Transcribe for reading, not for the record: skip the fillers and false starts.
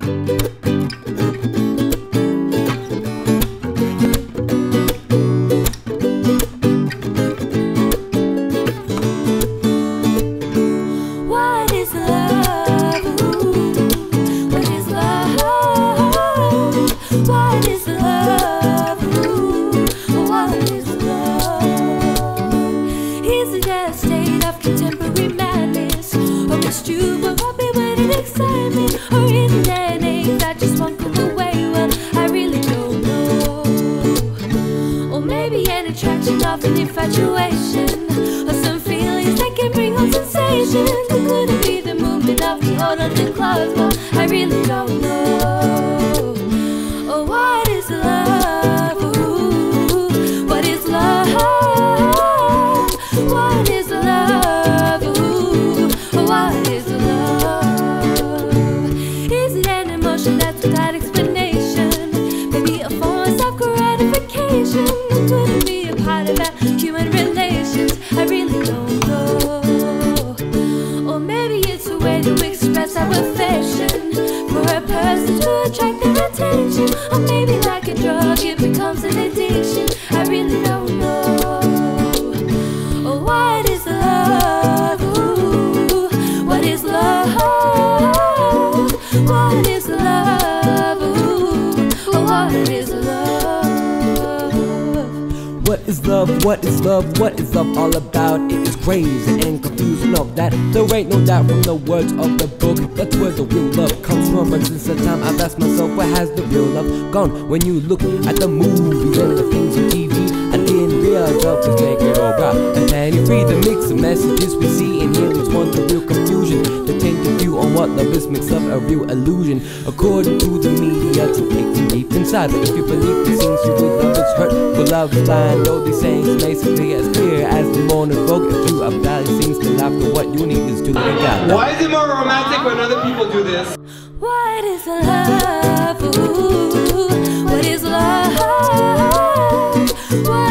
An infatuation or some feelings that can bring on sensations. It couldn't be the movement of the old London clouds, but I really don't know. Oh, what is love? Ooh, what is love? What is love? Ooh, what is love? Is it an emotion that's without explanation? Maybe a form of self-gratification? It couldn't be about human relations, I really don't know. Or maybe it's a way to express our affection for a person to attract their attention. Or maybe like a drug, it becomes an addiction, I really don't know. Oh, what is love? Ooh, what is love? What is love? Ooh, what is love? What is love? What is love? What is love all about? It is crazy and confusing of that. There ain't no doubt from the words of the book. That's where the real love comes from. But since the time I've asked myself, where has the real love gone? When you look at the movies and the things on TV, I didn't realize love was make it all right and plenty free. The mix of messages we see and hear leads one to real confusion. The tainted view on what love is makes love a real illusion. According to the media, to take from deep inside. But if you believe the things you read, love is hurt, but love is blind. Though these sayings may be as clear as the morning fog. If you apply these things to life, then what you need is to let God. Why is it more romantic when other people do this? What is love? Ooh, what is love? What